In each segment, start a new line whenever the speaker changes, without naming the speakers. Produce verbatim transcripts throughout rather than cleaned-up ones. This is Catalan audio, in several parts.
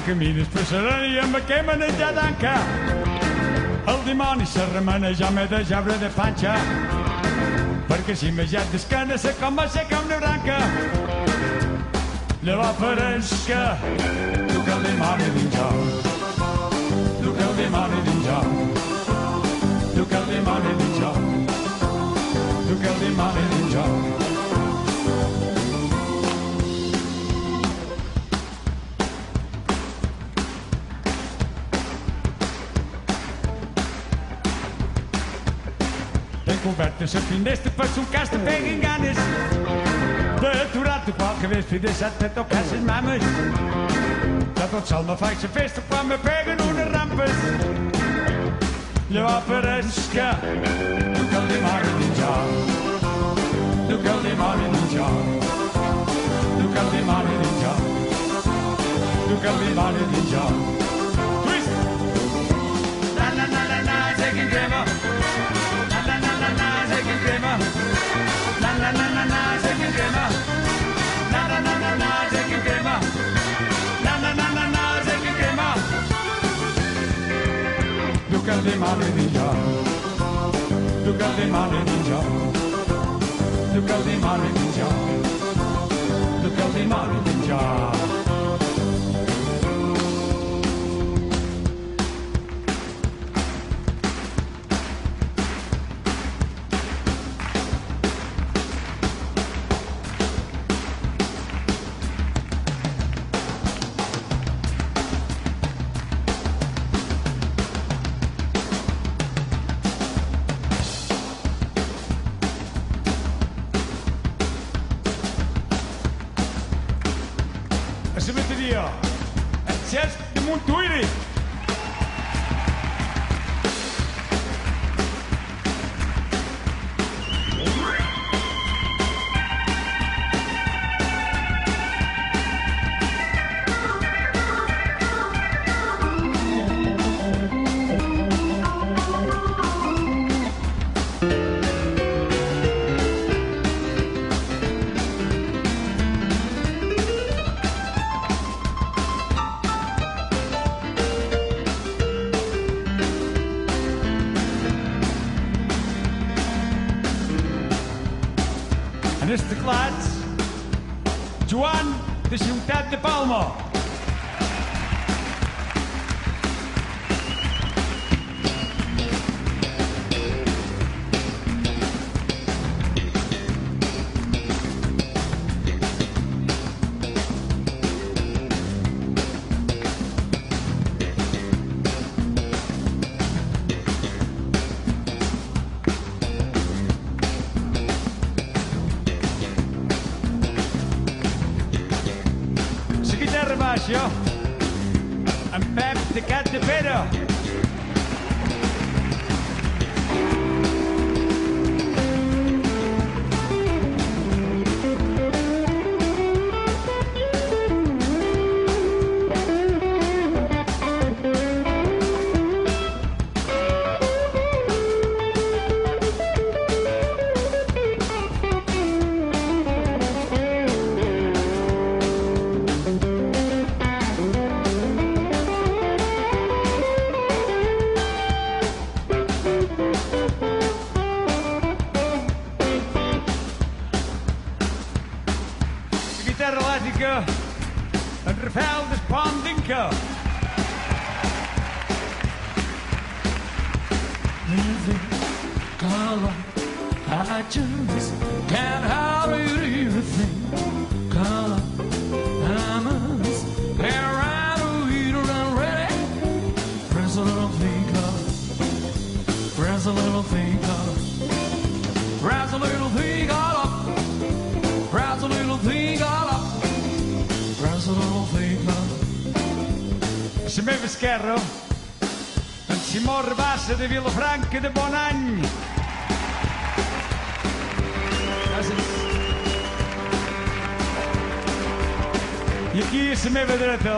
camines per serena i amb què manejar d'anca. El dimoni se remena, jo m'he de jabre de panxa, perquè si m'he jet d'esquena sé com aixecar una branca. Llavors faràs que tu que el dimoni dins jo, tu que el dimoni dins jo, tu que el dimoni dins jo, tu que el dimoni dins jo. Oberta la finestra per un cas te peguen ganes d'aturar-te qualque vespre i deixar-te tocar les mames. Ja tot sol me faig la festa quan me peguen unes rampes. Llavors pareix que tu que el dimoni dins jo, tu que el dimoni dins jo, tu que el dimoni dins jo, tu que el dimoni dins jo. Twist! La la la la la, seguim crema. La la la la la, seguim crema. La la la la la, seguim crema. La la la la la, seguim crema. Tu que el dimoni dins jo, tu que el dimoni dins jo, tu que el dimoni dins jo, tu que el dimoni dins jo. En els teclats, Joan de Ciutat de Palma. Jo, en Pep de Cat de Pere. En Rafael Despondinca. Living color, I just can't hardly read a thing. Color, I must be right to eat around ready. Press a little finger, press a little finger, press a little finger up, press a little finger up. La meva esquerra, en Simó Rabassa de Vilafranca de Bonany. Gràcies. I aquí a la meva dreta,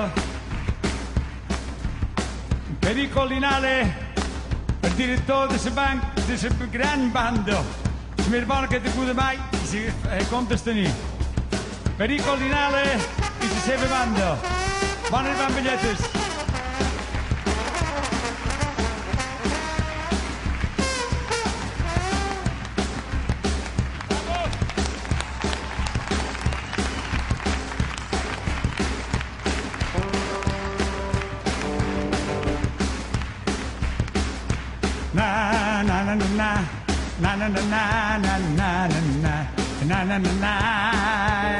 Perico Linale, el director de la banc, de la gran banda, la més bona que t'he pogut mai, i si comptes tenir. Perico Linale i la seva banda.
Van arribant bitlletes. Na na na na na na na na na na na na na na na.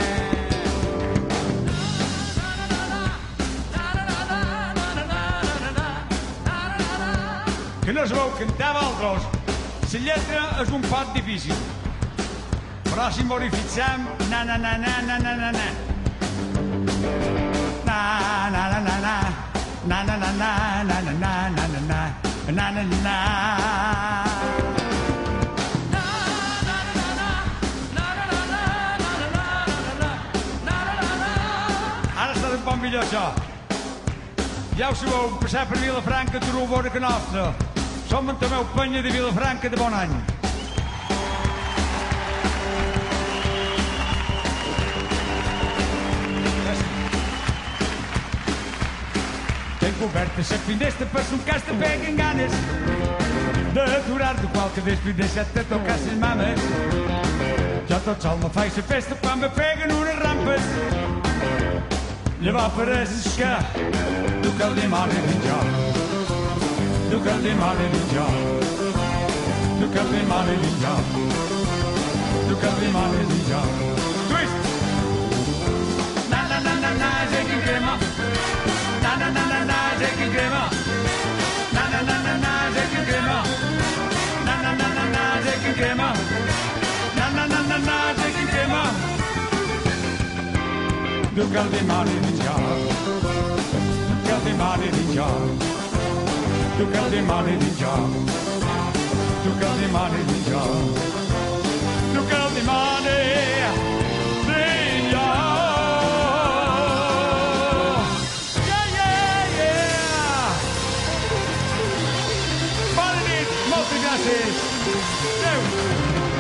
Que no es veu cantar altres. La lletra és un pot difícil. Però si m'ho fixem, na na na na na na na na. Na na na na na na na na na na na na na na na na na. Ara està un bon millor això. Ja ho sabeu, passar per Vilafranca, trobo bona que nostra. Som en Tomeu Penya de Vilafranca de bon any. Tenc oberta la finestra per son cas te peguen ganes d'aturar-te qualque després deixar-te tocar les mames. Jo tot sol me faig la festa quan me peguen unes rampes. Llavors pareix que tu que el dimoni dic jo, tu que el dimoni dic jo, tu que el dimoni dic jo, tu que el dimoni dic jo. Twist! Na na na na na, shaking crema. Na na na na na, shaking crema. Na na na na na, shaking crema. Na na na na na, shaking crema. Na na na na na, shaking crema. Tu que el dimoni dic jo, tu que el dimoni dic jo, tu que el dimoni dic jo, tu que el dimoni dic jo, tu que el dimoni dic jo. Yeah, yeah, yeah! Bona nit, moltes gràcies. Adéu.